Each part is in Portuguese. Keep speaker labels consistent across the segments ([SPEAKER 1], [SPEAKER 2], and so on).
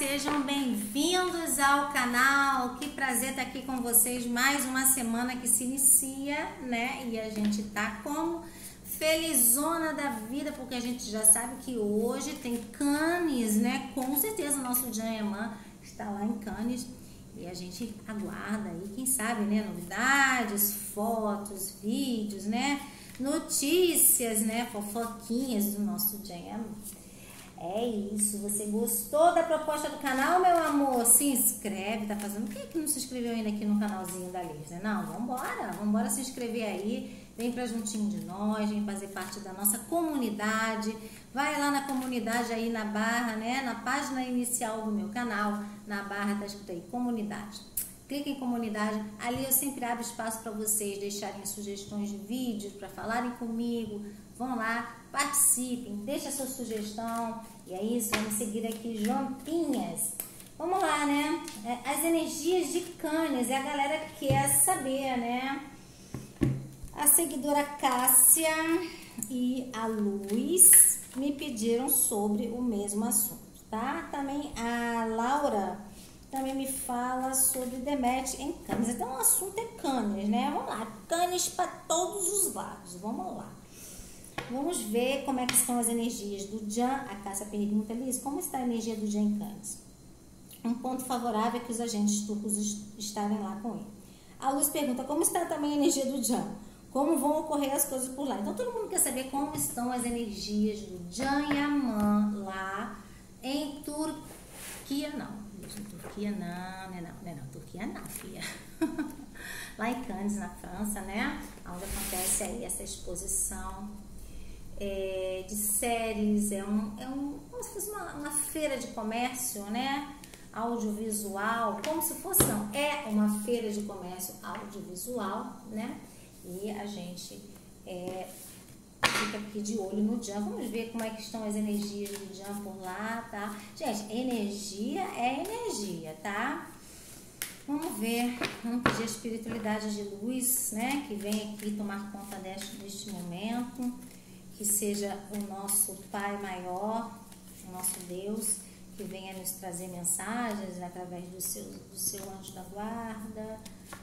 [SPEAKER 1] sejam bem-vindos ao canal. Que prazer estar aqui com vocês. Mais uma semana que se inicia, né? E a gente tá como felizona da vida, porque a gente já sabe que hoje tem Cannes, né? Com certeza o nosso Janyaman está lá em Cannes e a gente aguarda aí, quem sabe, né? Novidades, fotos, vídeos, né? Notícias, né? Fofoquinhas do nosso Janyaman. É isso, você gostou da proposta do canal, meu amor? Se inscreve, tá fazendo... Quem é que não se inscreveu ainda aqui no canalzinho da Liz, né? Não, vambora se inscrever aí, vem pra juntinho de nós, vem fazer parte da nossa comunidade, vai lá na comunidade aí na barra, né? Na página inicial do meu canal, na barra tá escrito aí, comunidade. Clique em comunidade, ali eu sempre abro espaço para vocês deixarem sugestões de vídeos, para falarem comigo, vão lá, participem, deixa a sua sugestão, e é isso, vamos seguir aqui juntinhas. Vamos lá, né? As energias de Cannes, a galera quer saber, né? A seguidora Cássia e a Luz me pediram sobre o mesmo assunto, tá? Também a Laura também me fala sobre Deméter em Cannes. Então o assunto é Cannes, né? Vamos lá, Cannes para todos os lados, vamos lá. Vamos ver como é que estão as energias do Jan. A Cássia pergunta, Liz, como está a energia do Jan em Cannes? Um ponto favorável é que os agentes turcos estarem lá com ele. A Luz pergunta, como está também a energia do Jan? Como vão ocorrer as coisas por lá? Então todo mundo quer saber como estão as energias do Janyaman lá em Turquia, não. Turquia não, Turquia não, filha. Lá em Cannes, na França, né? Onde acontece aí essa exposição de séries, como se fosse uma feira de comércio, né? Audiovisual, como se fosse, não, é uma feira de comércio audiovisual, né? E a gente fica aqui de olho no Jan. Vamos ver como é que estão as energias do Jan por lá, tá? Gente, energia é energia, tá? Vamos ver, vamos pedir a espiritualidade de luz, né? Que vem aqui tomar conta deste momento, que seja o nosso Pai Maior, o nosso Deus, que venha nos trazer mensagens através do seu anjo da guarda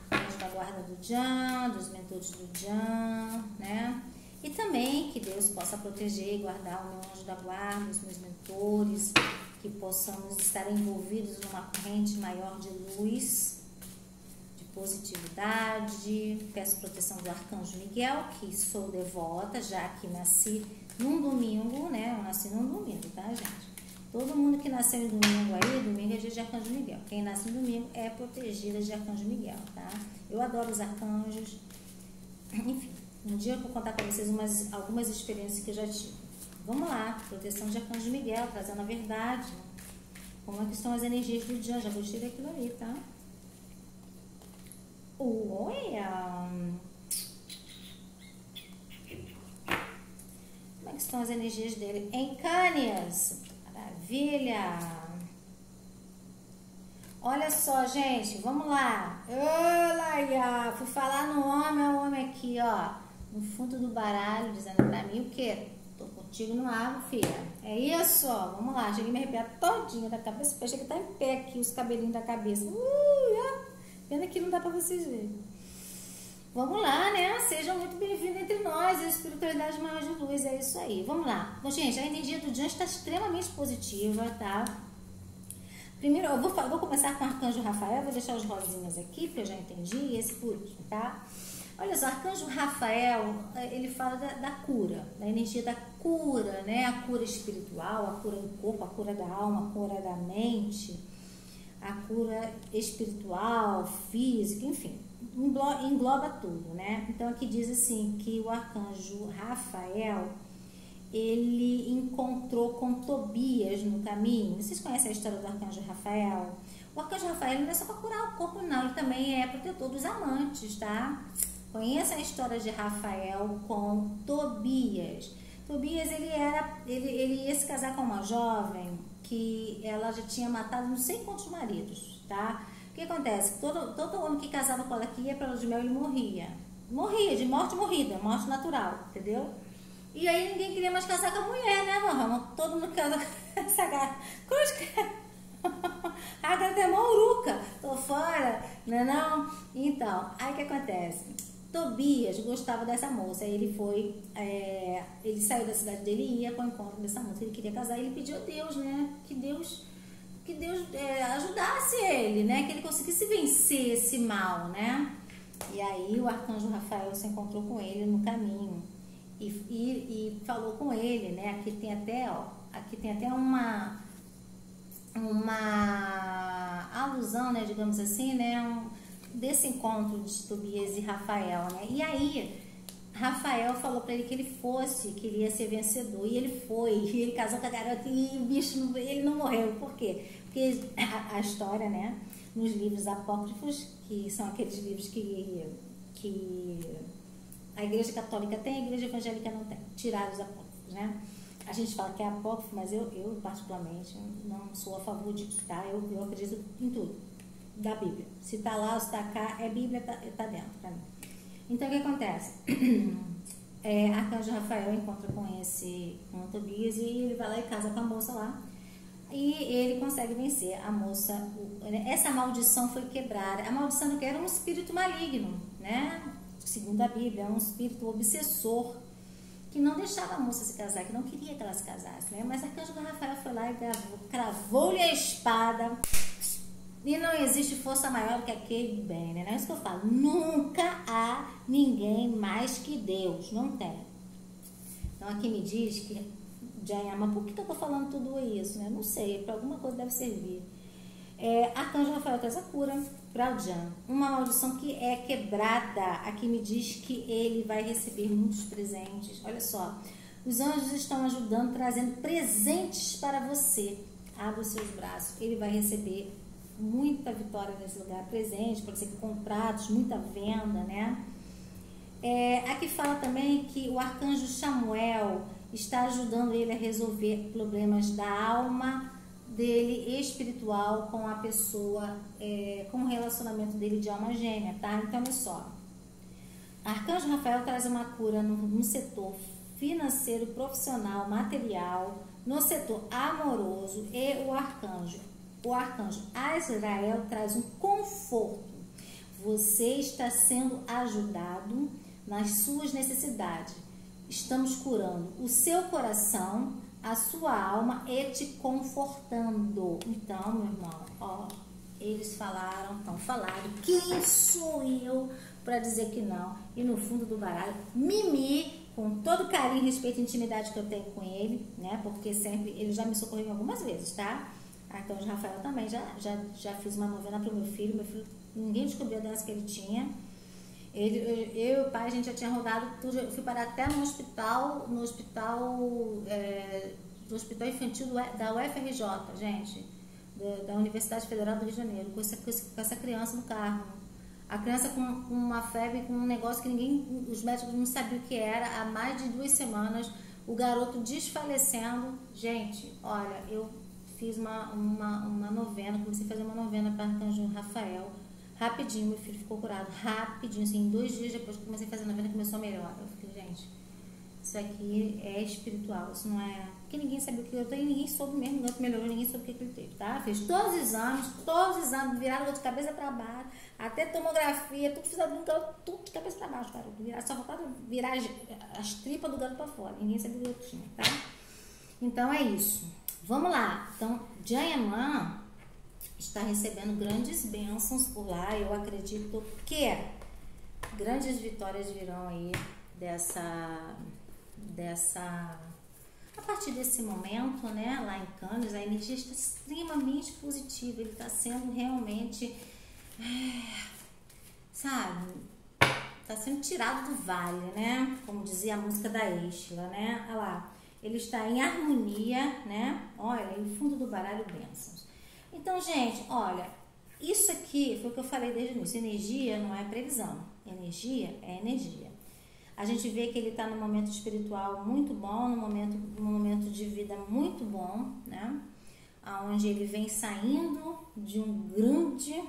[SPEAKER 1] do Jan, dos mentores do Jan, né? E também que Deus possa proteger e guardar o meu anjo da guarda, os meus mentores, que possamos estar envolvidos numa corrente maior de luz, de positividade. Peço proteção do Arcanjo Miguel, que sou devota, já que nasci num domingo, né? Eu nasci num domingo, tá, gente? Todo mundo que nasceu em domingo aí, domingo é dia de Arcanjo Miguel. Quem nasce em domingo é protegida de Arcanjo Miguel, tá? Eu adoro os arcanjos, enfim. Um dia eu vou contar para vocês algumas experiências que eu já tive. Vamos lá, proteção de Arcanjo Miguel, trazendo a verdade. Como é que estão as energias do dia? Já gostei daquilo ali, tá? Olha! Como é que estão as energias dele em Cannes? Maravilha! Olha só, gente, vamos lá. Olha, fui falar no homem, o homem aqui, ó. No fundo do baralho, dizendo pra mim o quê? Tô contigo no ar, filha. É isso, ó. Vamos lá. Cheguei a me arrepiar todinha da cabeça. Achei que tá em pé aqui os cabelinhos da cabeça. Pena que não dá pra vocês verem. Vamos lá, né? Sejam muito bem-vindos entre nós. A espiritualidade maior de luz. É isso aí. Vamos lá. Bom, gente, a energia do Jan está extremamente positiva, tá? Primeiro, eu vou começar com o Arcanjo Rafael. Vou deixar os rosinhas aqui, porque eu já entendi. E esse por último, tá? Olha só, Arcanjo Rafael, ele fala da cura, da energia da cura, né? A cura espiritual, a cura do corpo, a cura da alma, a cura da mente, a cura espiritual, física, enfim, engloba tudo, né? Então aqui diz assim, que o Arcanjo Rafael, ele encontrou com Tobias no caminho. Vocês conhecem a história do Arcanjo Rafael? O Arcanjo Rafael não é só para curar o corpo, não, ele também é protetor dos amantes, tá? Conheça a história de Rafael com Tobias. Tobias, ele ia se casar com uma jovem que ela já tinha matado não sei quantos maridos, tá? O que acontece? Todo homem que casava com ela que ia para lua de mel, ele morria. Morria, de morte morrida, morte natural, entendeu? E aí ninguém queria mais casar com a mulher, né, mano? Todo mundo casa com essa gata. Cruz, Não é não? Então, aí o que acontece? Tobias gostava dessa moça, ele ele saiu da cidade dele e ia para o encontro dessa moça, ele queria casar, e ele pediu a Deus, né, que Deus ajudasse ele, né, que ele conseguisse vencer esse mal, né, e aí o arcanjo Rafael se encontrou com ele no caminho e falou com ele, né, aqui tem até uma alusão, né, digamos assim, né, desse encontro de Tobias e Rafael, né? E aí Rafael falou para ele que ele ia ser vencedor, e ele foi, e ele casou com a garota e o bicho ele não morreu. Por quê? Porque a história, né, nos livros apócrifos, que são aqueles livros que a Igreja Católica tem, a Igreja Evangélica não tem, tiraram os apócrifos, né? A gente fala que é apócrifo, mas eu particularmente não sou a favor disso, tá? Eu acredito em tudo da Bíblia. Se tá lá ou se tá cá, é Bíblia, tá dentro pra mim. Então, o que acontece? Arcanjo Rafael encontra com o Tobias, e ele vai lá e casa com a moça lá. E ele consegue vencer a moça. Essa maldição foi quebrada. A maldição do que era um espírito maligno, né? Segundo a Bíblia, é um espírito obsessor que não deixava a moça se casar, que não queria que ela se casasse, né? Mas Arcanjo Rafael foi lá e cravou-lhe a espada. E não existe força maior do que aquele bem, né? Não é isso que eu falo. Nunca há ninguém mais que Deus. Não tem. Então aqui me diz que mas por que eu tô falando tudo isso, né? Não sei, para alguma coisa deve servir. Arcanjo Rafael traz a cura para o Jan. Uma maldição que é quebrada. Aqui me diz que ele vai receber muitos presentes. Olha só. Os anjos estão ajudando, trazendo presentes para você. Abra os seus braços. Ele vai receber muita vitória nesse lugar, presente, pode ser contratos, muita venda, né? Aqui fala também que o arcanjo Chamuel está ajudando ele a resolver problemas da alma dele espiritual com a pessoa, com o relacionamento dele de alma gêmea, tá? Então, olha só. Arcanjo Rafael traz uma cura no setor financeiro, profissional, material, no setor amoroso, e o arcanjo Azrael traz um conforto. Você está sendo ajudado nas suas necessidades. Estamos curando o seu coração, a sua alma e te confortando. Então, meu irmão, ó, eles falaram, quem sou eu para dizer que não? E no fundo do baralho, Mimi, com todo carinho, respeito e intimidade que eu tenho com ele, né? Porque sempre, ele já me socorreu algumas vezes, tá? Arcanjo Rafael também, já fiz uma novena para o meu filho, ninguém descobriu a doença que ele tinha. Eu e o pai, a gente já tinha rodado tudo, eu fui parar até no hospital infantil da UFRJ, gente, da Universidade Federal do Rio de Janeiro, com essa criança no carro. A criança com uma febre, com um negócio que os médicos não sabiam o que era, há mais de 2 semanas, o garoto desfalecendo. Gente, olha, eu fiz uma novena, comecei a fazer uma novena para Arcanjo Rafael. Rapidinho, meu filho ficou curado. Rapidinho, assim, 2 dias depois que comecei a fazer a novena, começou a melhorar. Eu falei, gente, isso aqui é espiritual, isso não é... Porque ninguém sabia o que eu tenho, ninguém soube mesmo, o gato melhorou, ninguém soube o que ele teve, tá? Fiz todos os exames, viraram de cabeça para baixo, até tomografia, tudo fiz tudo de cabeça para baixo, cara. Só faltava virar as tripas do gato para fora, ninguém sabia o que eu tinha, tá? Então é isso. Vamos lá. Então, Jayaman está recebendo grandes bênçãos por lá. Eu acredito que grandes vitórias virão aí a partir desse momento, né? Lá em Cannes, a energia está extremamente positiva. Ele está sendo realmente, sabe? Está sendo tirado do vale, né? Como dizia a música da Estela, né? Olha lá. Ele está em harmonia, né? Olha, no fundo do baralho, bênçãos. Então, gente, olha, isso aqui foi o que eu falei desde o início. Energia não é previsão. Energia é energia. A gente vê que ele está num momento espiritual muito bom, num momento de vida muito bom, né? Onde ele vem saindo de um grande,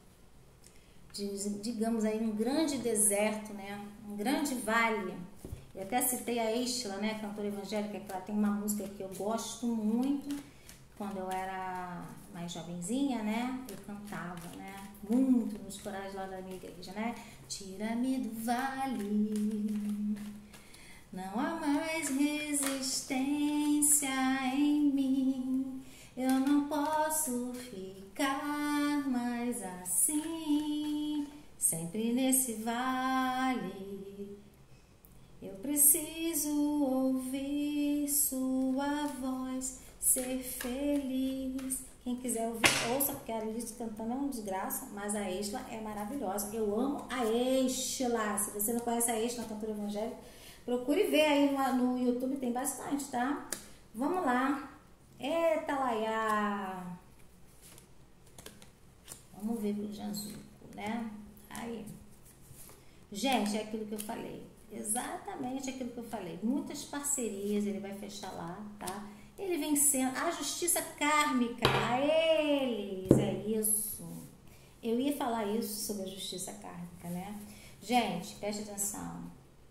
[SPEAKER 1] digamos aí, um grande deserto, né? Um grande vale. Eu até citei a Estela, né, cantora evangélica, que ela tem uma música que eu gosto muito. Quando eu era mais jovenzinha, né, eu cantava, né, muito nos corais lá da minha igreja, né? Tira-me do vale, não há mais resistência em mim, eu não posso ficar mais assim, sempre nesse vale. Eu preciso ouvir sua voz, ser feliz. Quem quiser ouvir, ouça, porque a Alice cantando é uma desgraça, mas a Estela é maravilhosa. Eu amo a Estela. Se você não conhece a Estela, cantora evangélica, procure ver aí no YouTube, tem bastante, tá? Vamos lá. Eita, Laia. Vamos ver pro Janzuco, né? Aí. Gente, é aquilo que eu falei. Exatamente aquilo que eu falei. Muitas parcerias ele vai fechar lá, tá? Ele vem sendo a justiça kármica a eles. É isso. Eu ia falar isso sobre a justiça kármica, né? Gente, preste atenção.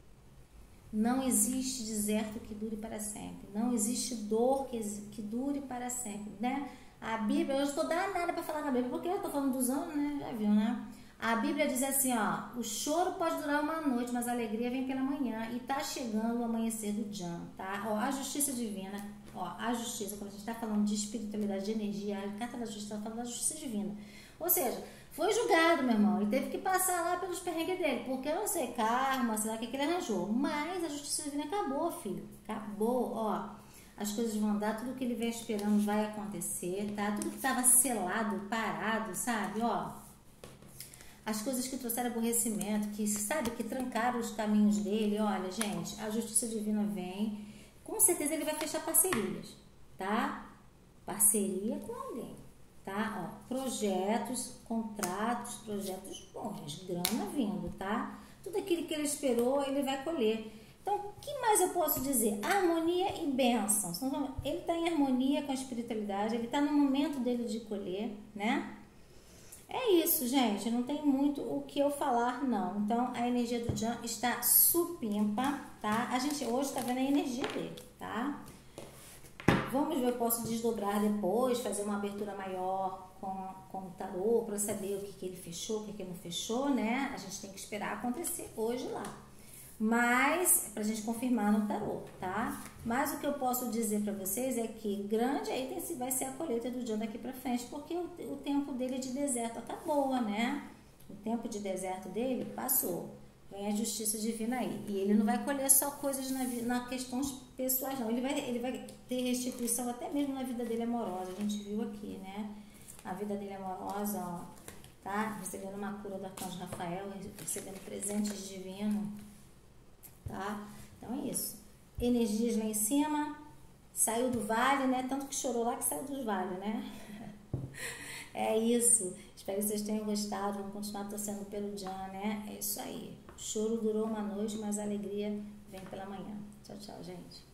[SPEAKER 1] Não existe deserto que dure para sempre. Não existe dor que dure para sempre, né? A Bíblia, eu estou danada para falar na Bíblia, porque eu estou falando dos anos, né? Já viu, né? A Bíblia diz assim, ó, o choro pode durar uma noite, mas a alegria vem pela manhã e tá chegando o amanhecer do Jan, tá? Ó, a justiça divina, ó, a justiça, quando a gente tá falando de espiritualidade, de energia, a carta da justiça tá falando da justiça divina. Ou seja, foi julgado, meu irmão, e teve que passar lá pelos perrengues dele, porque eu não sei, karma, sei lá o que ele arranjou, mas a justiça divina acabou, filho, acabou, ó. As coisas vão dar, tudo que ele vem esperando vai acontecer, tá? Tudo que tava selado, parado, sabe, ó. As coisas que trouxeram aborrecimento, que sabe, que trancaram os caminhos dele, olha, gente, a justiça divina vem, com certeza ele vai fechar parcerias, tá? Parceria com alguém, tá? Ó, projetos, contratos, projetos bons, grana vindo, tá? Tudo aquilo que ele esperou, ele vai colher. Então, o que mais eu posso dizer? Harmonia e bênçãos. Ele está em harmonia com a espiritualidade, ele está no momento dele de colher, né? É isso, gente, não tem muito o que eu falar, não. Então, a energia do Jan está supimpa, tá? A gente hoje está vendo a energia dele, tá? Vamos ver, eu posso desdobrar depois, fazer uma abertura maior com o tarô, para saber o que ele fechou, o que ele não fechou, né? A gente tem que esperar acontecer hoje lá. Mas, pra gente confirmar no tarô, tá? Mas o que eu posso dizer pra vocês é que grande aí vai ser a colheita do Jan daqui pra frente, porque o tempo dele de deserto acabou, né? O tempo de deserto dele passou. Vem a justiça divina aí. E ele não vai colher só coisas na questões pessoais, não. Ele vai ter restituição até mesmo na vida dele amorosa. A gente viu aqui, né? A vida dele amorosa, ó, tá? Recebendo uma cura do arcanjo Rafael, recebendo presentes divinos. Tá? Então é isso. Energias lá em cima, saiu do vale, né? Tanto que chorou lá que saiu dos vales, né? É isso. Espero que vocês tenham gostado. Vamos continuar torcendo pelo Jan, né? É isso aí. O choro durou uma noite, mas a alegria vem pela manhã. Tchau, tchau, gente.